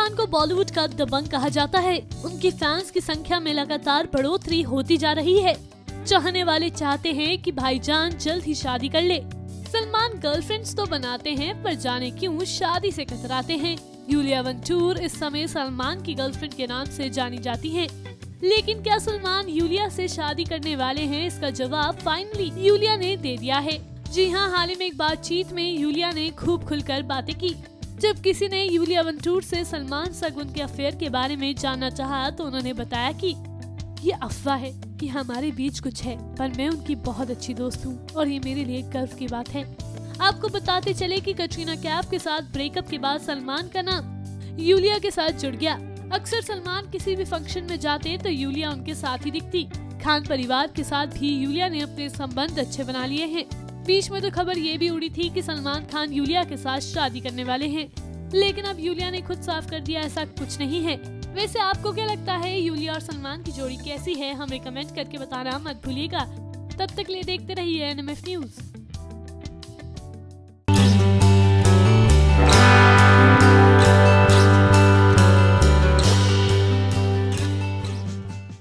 खान को बॉलीवुड का दबंग कहा जाता है। उनकी फैंस की संख्या में लगातार बढ़ोतरी होती जा रही है। चाहने वाले चाहते हैं कि भाईजान जल्द ही शादी कर ले। सलमान गर्लफ्रेंड्स तो बनाते हैं, पर जाने क्यों शादी से कतराते हैं। यूलिया वंटूर इस समय सलमान की गर्लफ्रेंड के नाम से जानी जाती हैं। लेकिन क्या सलमान यूलिया से शादी करने वाले हैं? इसका जवाब फाइनली यूलिया ने दे दिया है। जी हाँ, हाल ही में एक बातचीत में यूलिया ने खूब खुलकर बातें की। जब किसी ने यूलिया वंटूर से सलमान सगुन के अफेयर के बारे में जानना चाहा तो उन्होंने बताया कि ये अफवाह है कि हमारे बीच कुछ है, पर मैं उनकी बहुत अच्छी दोस्त हूँ और ये मेरे लिए गर्व की बात है। आपको बताते चले कि कटरीना कैफ के साथ ब्रेकअप के बाद सलमान का नाम यूलिया के साथ जुड़ गया। अक्सर सलमान किसी भी फंक्शन में जाते तो यूलिया उनके साथ ही दिखती। खान परिवार के साथ भी यूलिया ने अपने संबंध अच्छे बना लिए हैं। बीच में तो खबर ये भी उड़ी थी कि सलमान खान यूलिया के साथ शादी करने वाले हैं, लेकिन अब यूलिया ने खुद साफ कर दिया ऐसा कुछ नहीं है। वैसे आपको क्या लगता है, यूलिया और सलमान की जोड़ी कैसी है? हमें कमेंट करके बताना मत भूलिएगा। तब तक लिए देखते रहिए NMF न्यूज।